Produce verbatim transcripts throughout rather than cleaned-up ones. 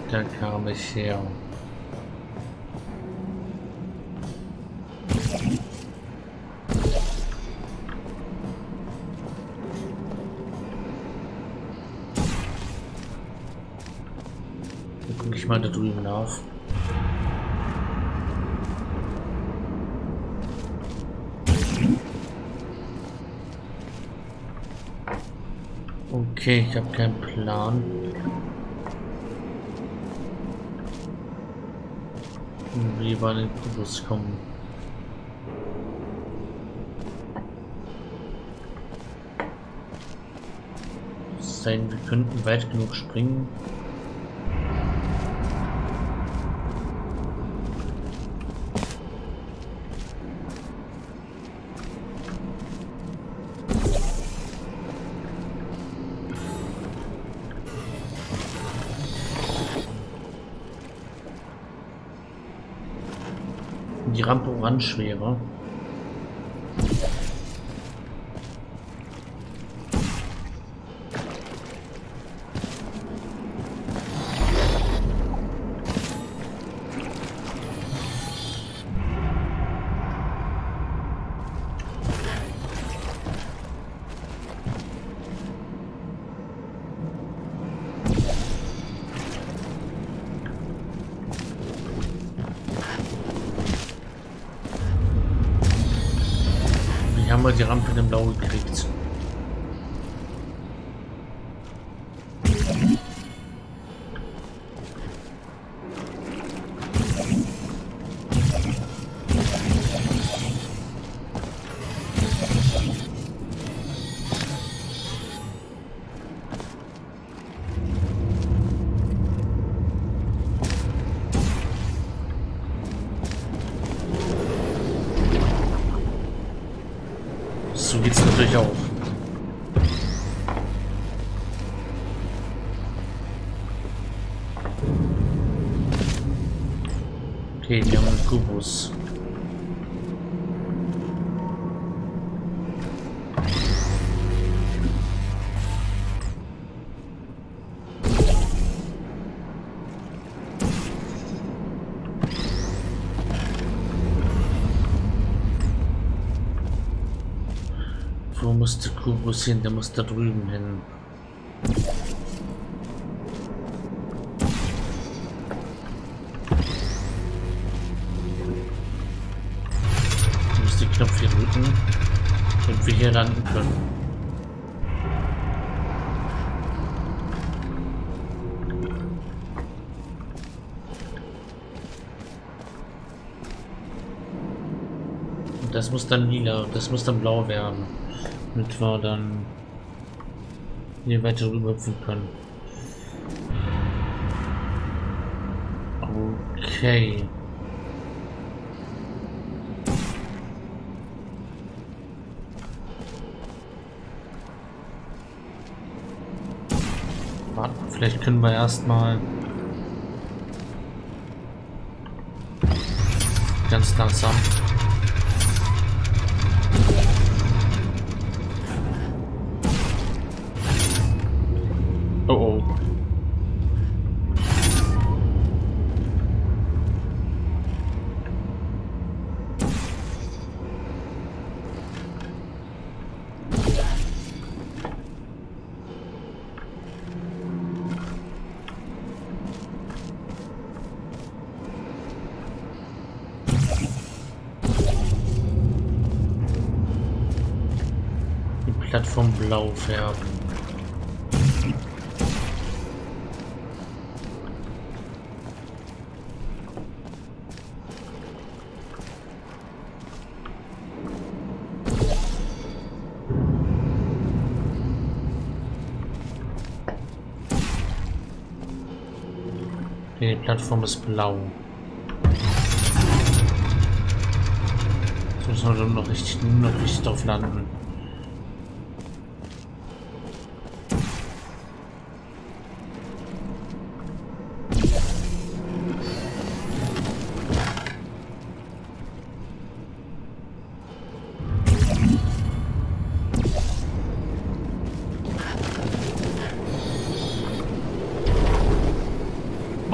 Da kam ich her. Dann gucke ich mal da drüben nach. Okay, ich habe keinen Plan. Wie wir an den Kubus kommen. Sein, wir könnten weit genug springen. Die Rampe ran schwerer. Haben wir die Rampe in dem Blau gekriegt. So geht's natürlich auch. Okay, wir haben einen Kubus. Wo muss der Kubus hin? Der muss da drüben hin. Ich muss den Knopf hier drücken, damit wir hier landen können. Und das muss dann lila, das muss dann blau werden. Damit wir dann hier weiter rüber hüpfen können. Okay. Warte, vielleicht können wir erstmal ganz langsam. Oh oh. Die Plattform blau färben. Die Plattform ist blau. Jetzt müssen wir noch richtig, noch richtig drauf landen.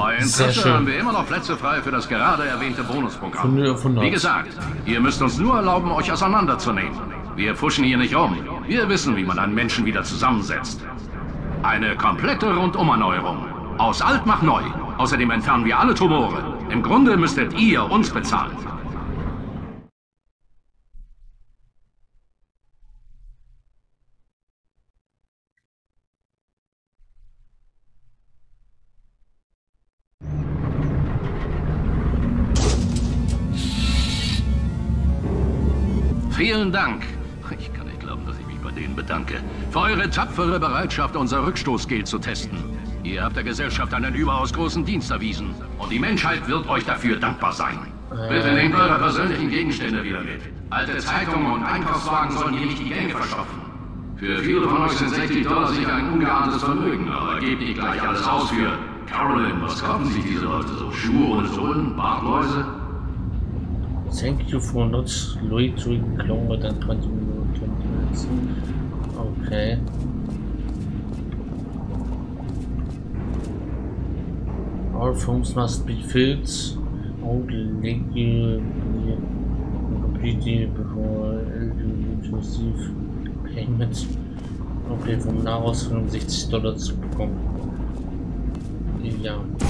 Bei Interesse haben wir immer noch Plätze frei für das gerade erwähnte Bonusprogramm. Wie gesagt, ihr müsst uns nur erlauben, euch auseinanderzunehmen. Wir pfuschen hier nicht rum. Wir wissen, wie man einen Menschen wieder zusammensetzt. Eine komplette Rundumerneuerung. Aus alt macht neu. Außerdem entfernen wir alle Tumore. Im Grunde müsstet ihr uns bezahlen. Vielen Dank. Ich kann nicht glauben, dass ich mich bei denen bedanke. Für eure tapfere Bereitschaft, unser Rückstoßgeld zu testen. Ihr habt der Gesellschaft einen überaus großen Dienst erwiesen. Und die Menschheit wird euch dafür dankbar sein. Bitte nehmt eure persönlichen Gegenstände wieder mit. Alte Zeitungen und Einkaufswagen sollen hier nicht die Gänge verstopfen. Für viele von euch sind sechzig Dollar sicher ein ungeahntes Vermögen, aber gebt nicht gleich alles aus für... Carolyn, was kaufen sich diese Leute so? Schuhe ohne Sohlen? Bartläuse? Thank you for not loitering longer than twenty minutes. Okay. All phones must be filled out legally completely before you receive payment. Okay, vom Nahaus fünfundsechzig Dollar zu bekommen. Ja.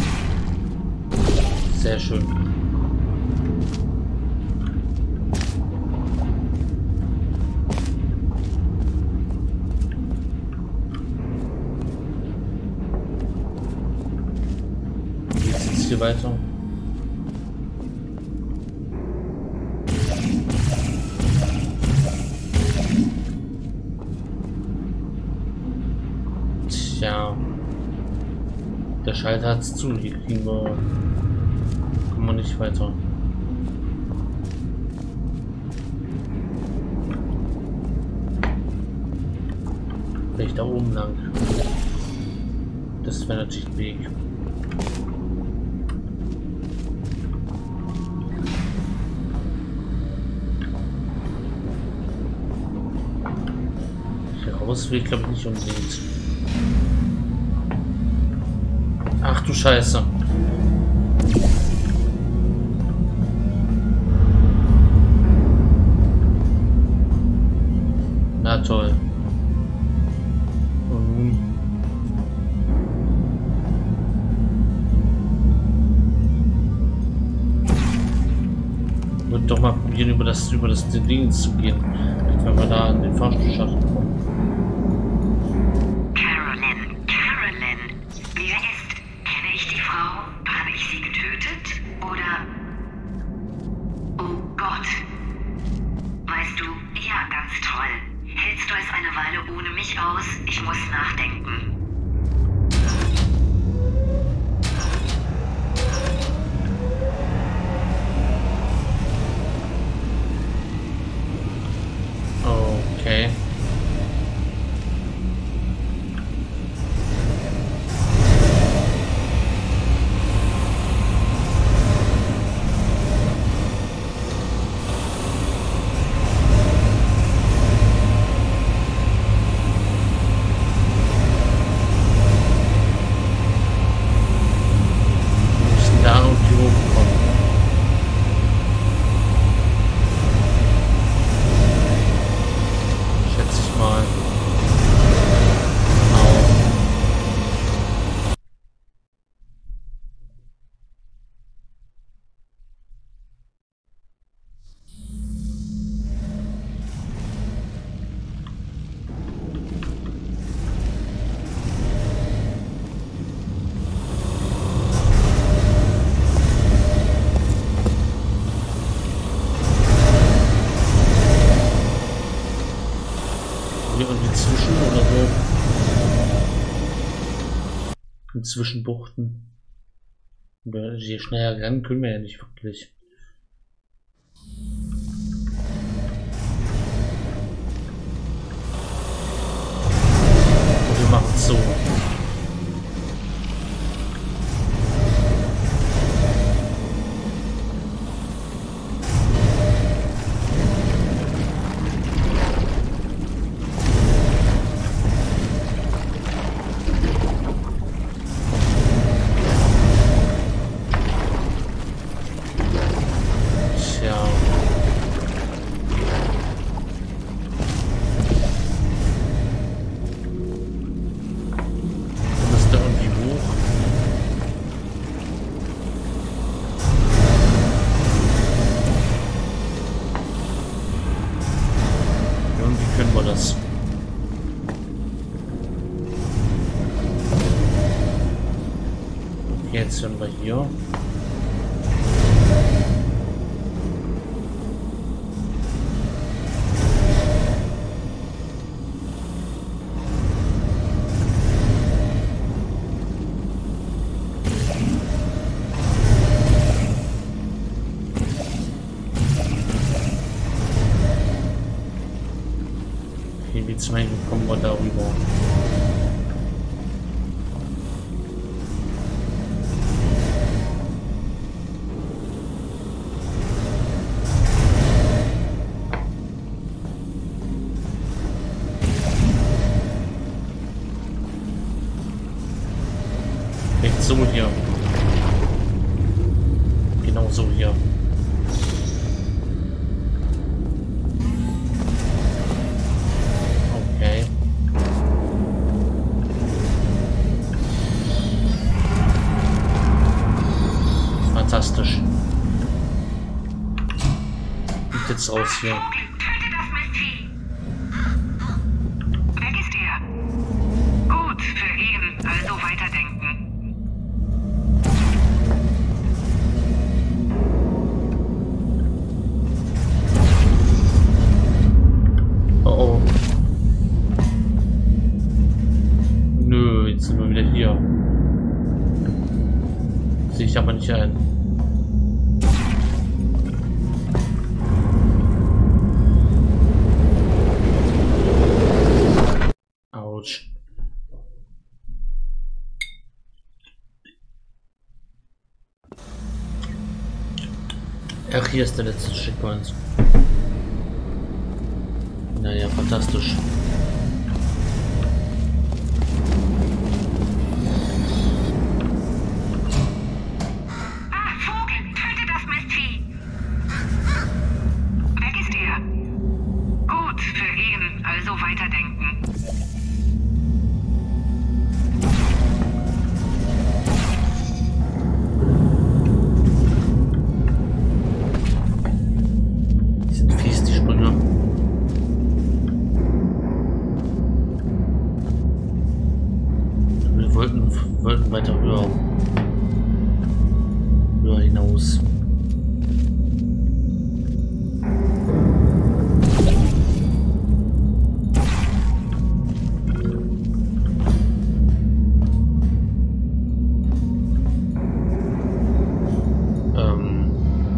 Sehr schön. Hier weiter. Tja, der Schalter hat's zu, hier kriegen wir, kommen wir nicht weiter. Vielleicht da oben lang. Das wäre natürlich ein Weg. Das will ich glaube ich nicht unbedingt. Ach du Scheiße. Na toll. Und nun. Ich würde doch mal probieren, über das über das Ding zu gehen, wenn wir da an den Fahrstuhlschacht kommen. Zwischenbuchten. Je schneller rennen können wir ja nicht wirklich. Und wir machen es so. Jetzt sind wir hier. Wie zum Beispiel kommen wir darüber. Nicht so hier. Genau so hier. Fantastisch. Und jetzt raus hier. Töte das Mistvieh. Weg ist er. Gut für ihn, also weiterdenken. Oh oh. Nö, jetzt sind wir wieder hier. Sehe ich aber nicht ein. Autsch. Ach, hier ist der letzte Checkpoint. Naja, fantastisch. Wollten weiter höher, höher hinaus. Ähm,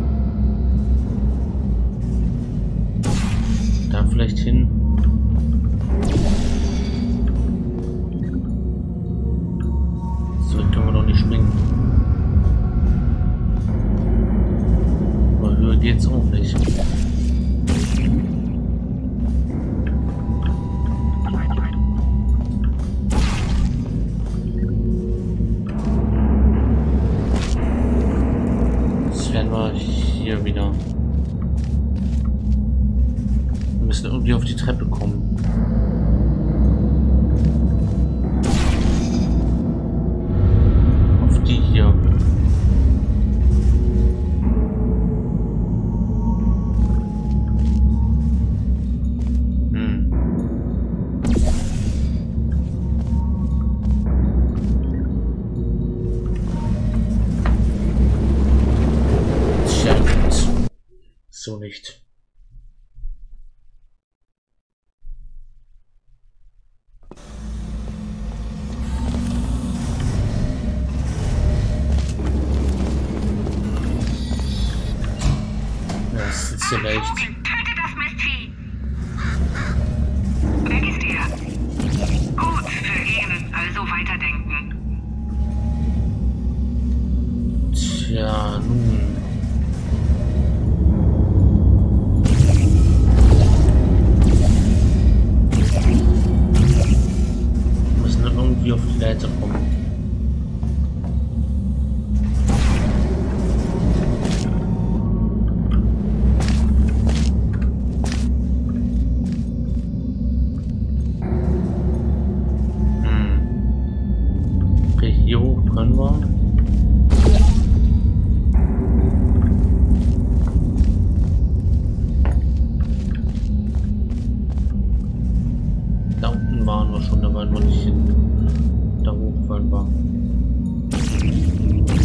da vielleicht hin. Geht's auch nicht. Jetzt werden wir hier wieder. Wir müssen irgendwie auf die Treppe kommen. Auf die hier. So nicht. Das ist ja leicht. Töte das Mistvieh. Weg ist er. Gut für ihn, also weiterdenken. Tja, nun. Irgendwie auf die Leiter kommen. Hm. Okay, hier hoch können wir. Da unten waren wir schon, da waren wir nicht hin. Da hoch wollen wir.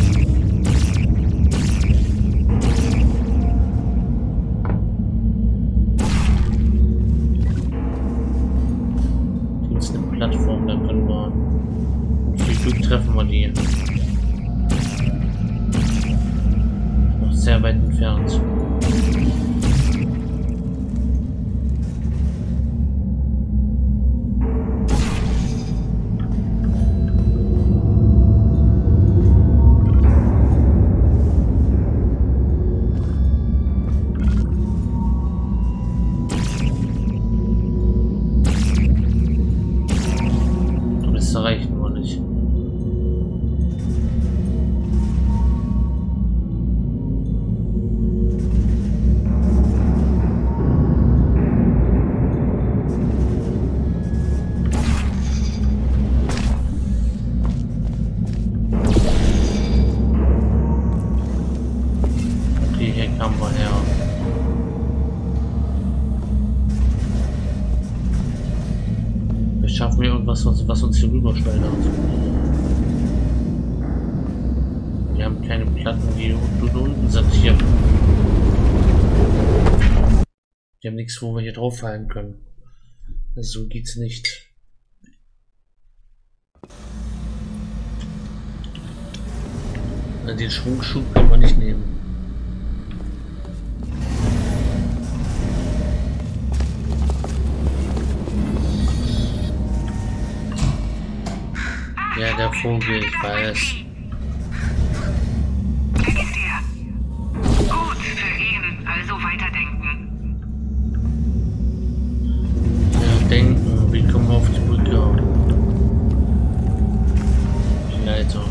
Nee. Noch sehr weit entfernt. Reichen wir nicht. Okay, hier kamen wir her. Schaffen wir irgendwas, was, was uns hier rüberstellt hat. Wir haben keine Platten, die unten sind hier. Wir haben nichts, wo wir hier drauf fallen können. So geht's nicht. Den Schwungschub können wir nicht nehmen. Ja, der Vogel, ich weiß. Weg ist er. Gut für ihn, also weiterdenken. Ja, denken, wie kommen wir auf die Brücke? Die Leiter.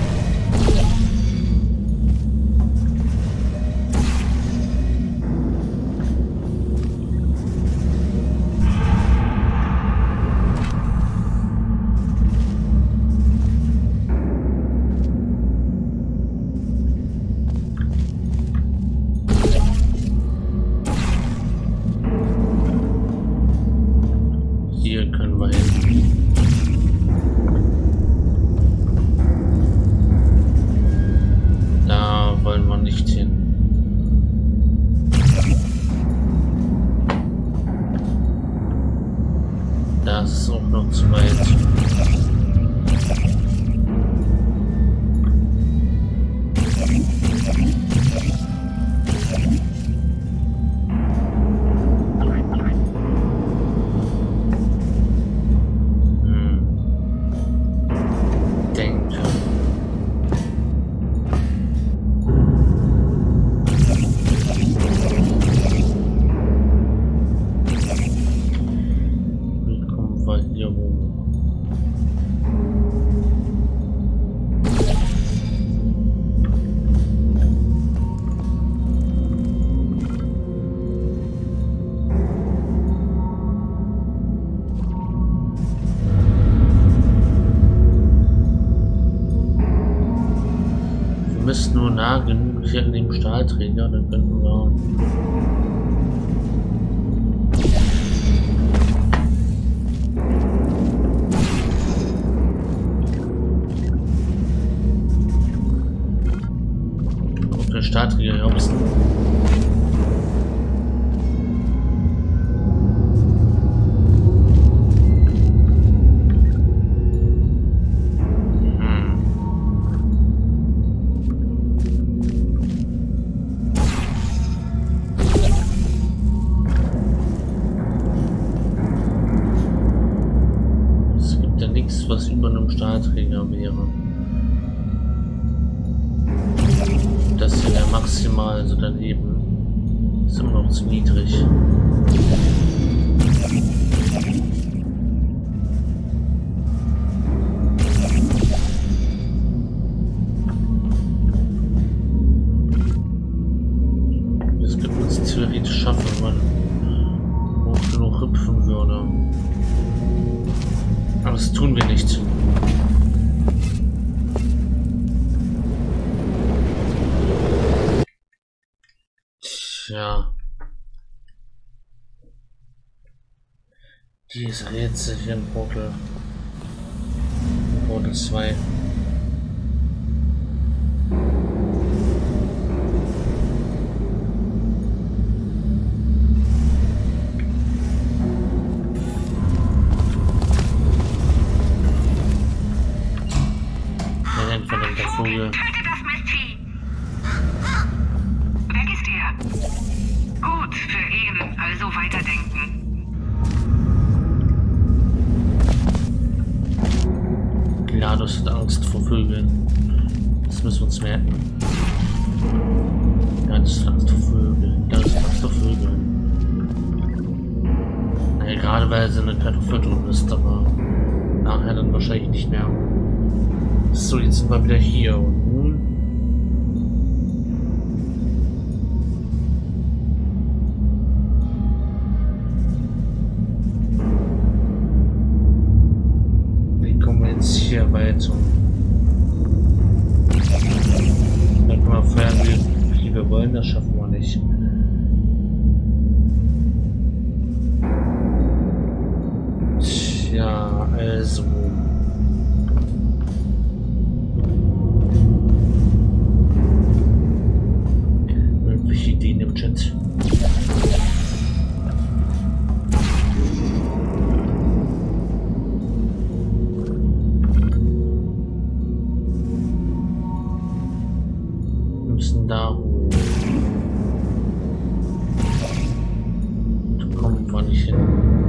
Das ist auch noch zu weit. Hm. Denke. Wir müssen nur nah genug hier an dem Stahlträger, dann könnten wir. Auf den Stahlträger hopsen. Was über einem Stahlträger wäre. Das hier wäre maximal, also daneben ist immer noch zu niedrig. Das könnte man es theoretisch schaffen, wenn man hoch genug hüpfen würde. Aber das tun wir nicht. Tja. Diese Rätsel hier im Portal. Portal zwei. Vogel. Töte das Mistvieh! Weg ist er. Gut für ihn, also weiterdenken. GLaDOS hat Angst vor Vögeln. Das müssen wir uns merken. GLaDOS hat Angst vor Vögeln. GLaDOS hat Angst vor Vögeln. Naja, gerade weil sie eine Kartoffel drin ist, aber nachher dann wahrscheinlich nicht mehr. So, jetzt sind wir wieder hier. Und nun? Wie kommen wir jetzt hier weiter? Da können wir feiern, wie, wie wir wollen, das schaffen wir nicht. Tja, also. Mögliche Ideen im Chat. Wir müssen da hoch. Da kommen wir nicht hin.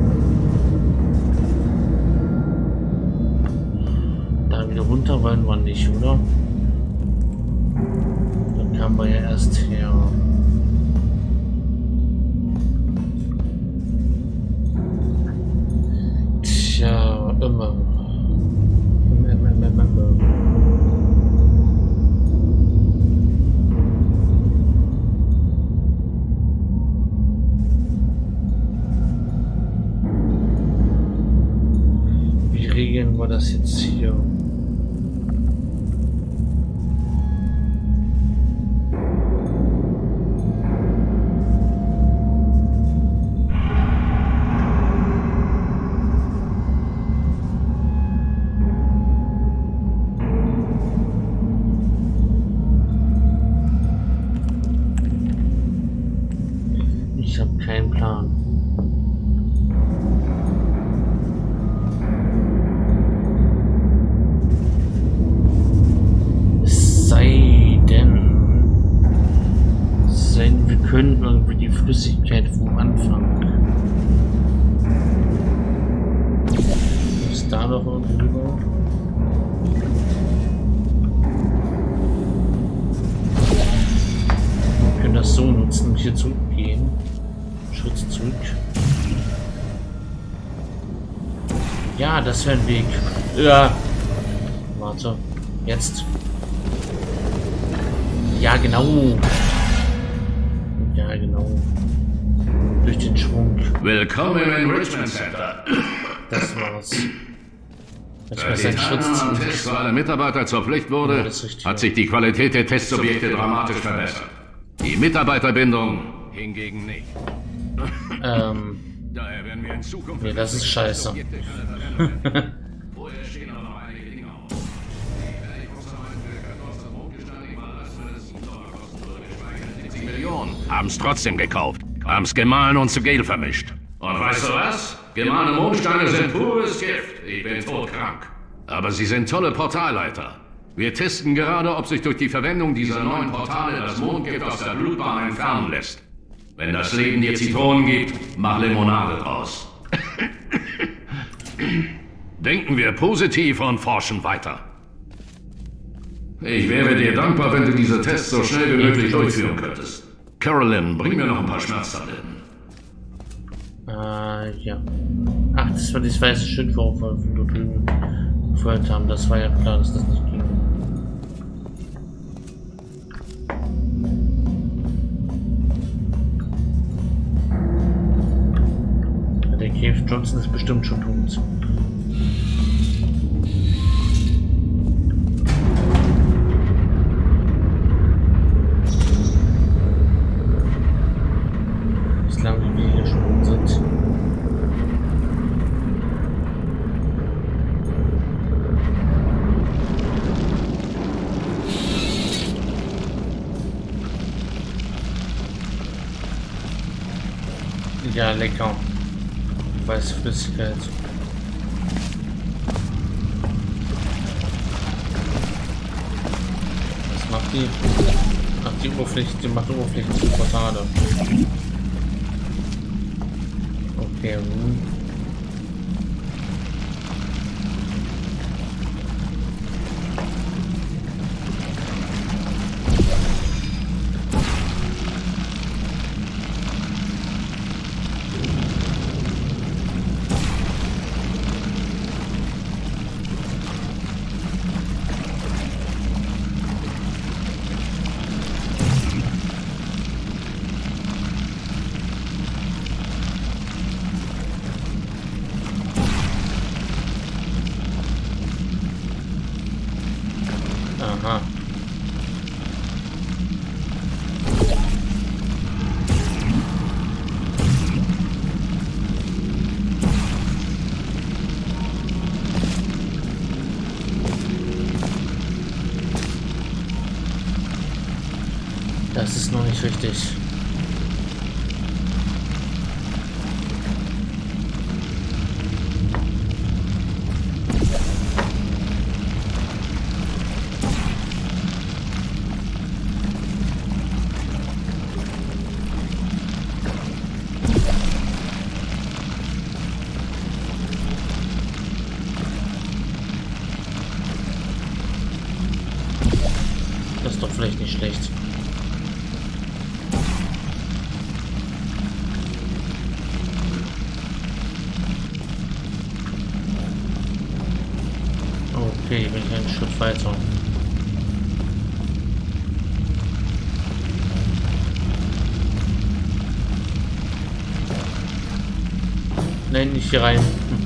Da wieder runter wollen wir nicht, oder? Dann kamen wir ja erst her. Tja, immer. Immer, immer, immer, immer. Wie regeln wir das jetzt hier? Ich habe keinen Plan. Es sei denn, es sei denn, wir können irgendwie die Flüssigkeit vom Anfang. Ist da noch irgendwie rüber? Wir können das so nutzen und hier zurückgehen. Schritt zurück. Ja, das wäre ein Weg. Ja. Warte. Jetzt. Ja, genau. Ja, genau. Durch den Schwung. Willkommen im Enrichment Center. Das war's. Jetzt Seit die Teilnahme am Test für alle Mitarbeiter zur Pflicht wurde, Ja, das ist richtig, hat ja. sich die Qualität der Testsubjekte dramatisch verbessert. Die Mitarbeiterbindung hingegen nicht. Ähm. Daher werden wir in Zukunft... Nee, das ist scheiße. Vorher stehen aber noch einige Dinge aus. Die Fertigungsarbeiten für Kartoffeln und Mondgestein im Anlass für das Dollarkosten wurde gesteigert. siebzig Millionen. Haben's trotzdem gekauft. Haben's gemahlen und zu Gel vermischt. Und weißt du was? Gemahlene Mondsteine sind pures Gift. Ich bin todkrank. Aber sie sind tolle Portalleiter. Wir testen gerade, ob sich durch die Verwendung dieser neuen Portale das Mondgift aus der Blutbahn entfernen lässt. Wenn das Leben dir Zitronen gibt, mach Limonade draus. Denken wir positiv und forschen weiter. Ich wäre dir dankbar, wenn du diese Tests so schnell wie möglich durchführen könntest. Carolyn, bring mir noch ein paar Schmerztabletten. Äh, ja. Ach, das war das weiße Schild, worauf wir von dort drüben gefeuert haben. Das war ja klar, dass das nicht ging. Der Cave Johnson ist bestimmt schon tot. Bislang wie wir hier schon sind. Ja, lecker. Weiße Flüssigkeit. die... Ach, die Oberfläche, die macht die Oberfläche zu Portale. Okay. Hm. Aha. Das ist noch nicht richtig. Das ist doch vielleicht nicht schlecht. Okay, bin ich einen Schritt weiter. Nein, nicht hier rein. Hm.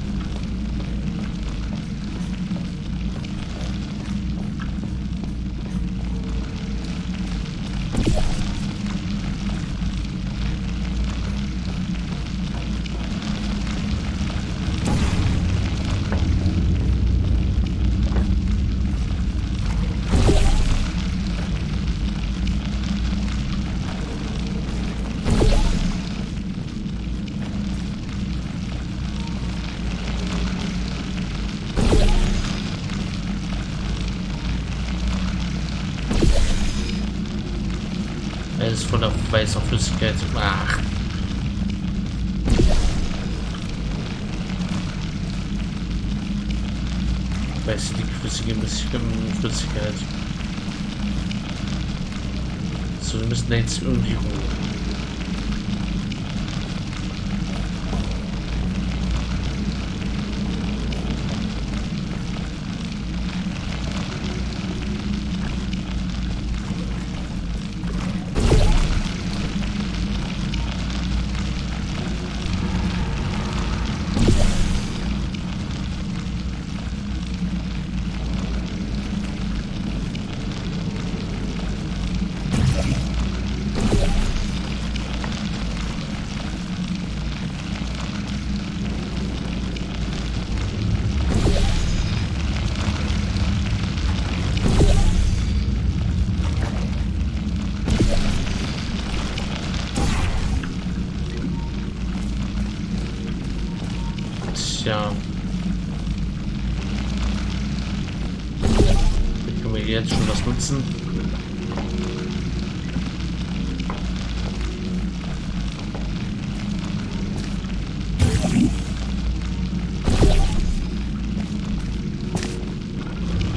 Er ist voller weißer Flüssigkeit. Ach. Weiße, die flüssige Flüssigkeit. So, wir müssen jetzt irgendwie hoch. Tja. Können wir jetzt schon was nutzen?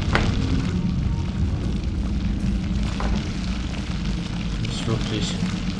Nicht wirklich.